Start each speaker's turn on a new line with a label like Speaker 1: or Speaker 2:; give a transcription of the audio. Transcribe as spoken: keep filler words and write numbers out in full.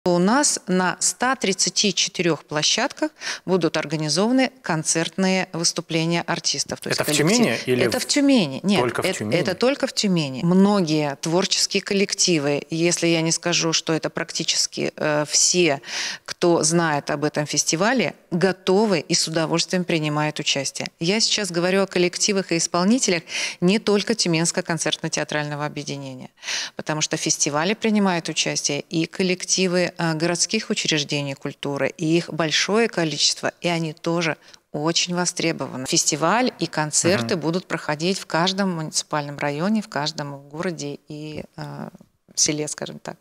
Speaker 1: У нас на ста тридцати четырёх площадках будут организованы концертные выступления артистов. То
Speaker 2: это
Speaker 1: есть
Speaker 2: в Тюмени? Или
Speaker 1: это в Тюмени. Нет,
Speaker 2: только в
Speaker 1: это,
Speaker 2: Тюмени?
Speaker 1: это только в Тюмени. Многие творческие коллективы, если я не скажу, что это практически э, все, кто знает об этом фестивале, готовы и с удовольствием принимают участие. Я сейчас говорю о коллективах и исполнителях не только Тюменского концертно-театрального объединения, потому что в фестивале принимают участие и коллективы городских учреждений культуры, и их большое количество, и они тоже очень востребованы. Фестиваль и концерты угу. будут проходить в каждом муниципальном районе, в каждом городе и э, селе, скажем так.